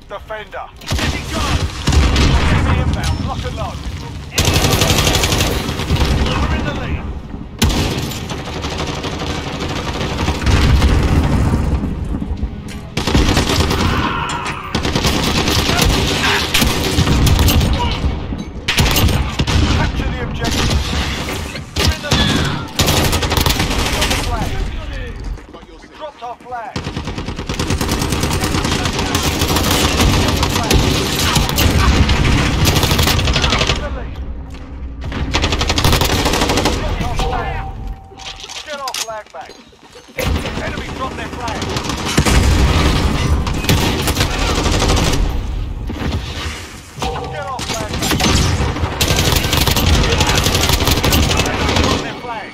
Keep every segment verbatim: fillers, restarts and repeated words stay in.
Defender. Get it gone! Enemy inbound, lock and load. We're in the lead. Capture the objective. We're in the lead. We dropped our flag. Flag back. Enemy dropped their flag. Get off flag back. Enemy dropped their flag.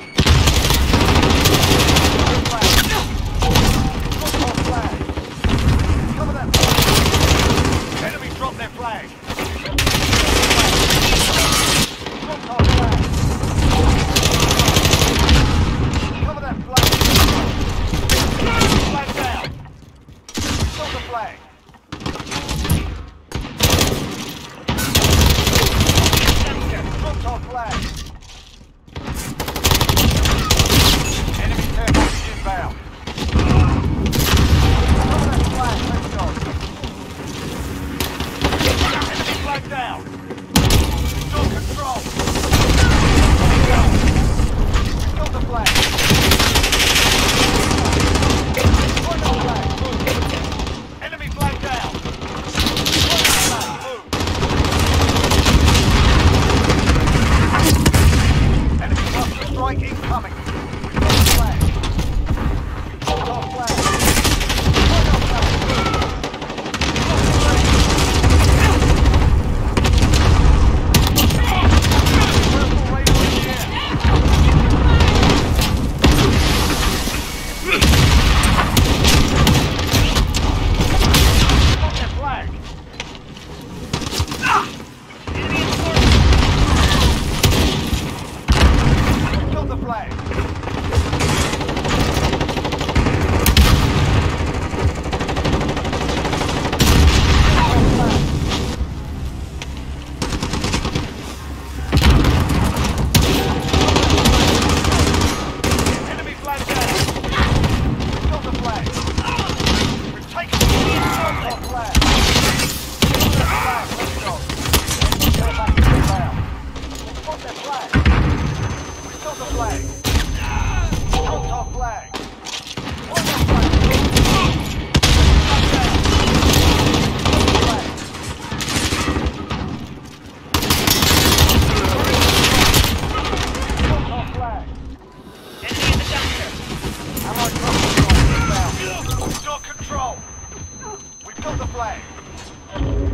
Drop off flag. Cover that flag. Enemy dropped their flag. Drop off flag. Cover that flag. Flag down. Stop the flag. Dropped our flag. Enemy air package inbound. Cover that flag. Let's go. Enemy flag down. Still control. Stop the flag. Enemy flag down. Enemy cluster strike incoming. We've got the flag. We've got our flag. We've got our flag. Purple radar in the air. Control. We've got the flag.